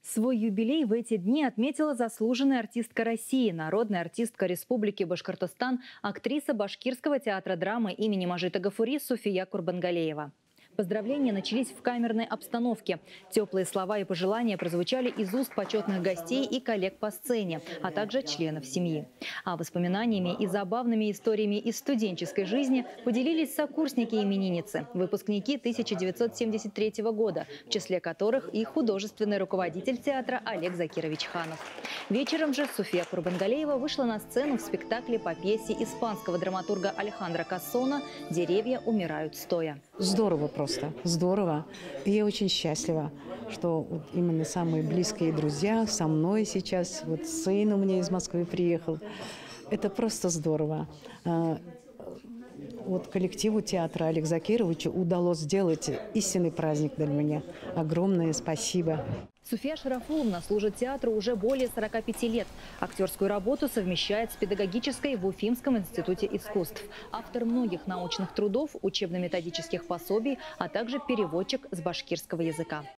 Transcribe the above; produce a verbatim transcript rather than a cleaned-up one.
Свой юбилей в эти дни отметила заслуженная артистка России, народная артистка Республики Башкортостан, актриса Башкирского театра драмы имени Мажита Гафури Суфия Курбангалеева. Поздравления начались в камерной обстановке. Теплые слова и пожелания прозвучали из уст почетных гостей и коллег по сцене, а также членов семьи. А воспоминаниями и забавными историями из студенческой жизни поделились сокурсники именинницы, выпускники тысяча девятьсот семьдесят третьего года, в числе которых и художественный руководитель театра Олег Закирович Ханов. Вечером же Суфия Курбангалеева вышла на сцену в спектакле по пьесе испанского драматурга Алехандро Кассона «Деревья умирают стоя». Здорово просто, здорово. И я очень счастлива, что вот именно самые близкие друзья со мной сейчас, вот сын у меня из Москвы приехал. Это просто здорово. Вот коллективу театра Олега Закировича удалось сделать истинный праздник для меня. Огромное спасибо. Суфия Шарафуловна служит театру уже более сорока пяти лет. Актерскую работу совмещает с педагогической в Уфимском институте искусств. Автор многих научных трудов, учебно-методических пособий, а также переводчик с башкирского языка.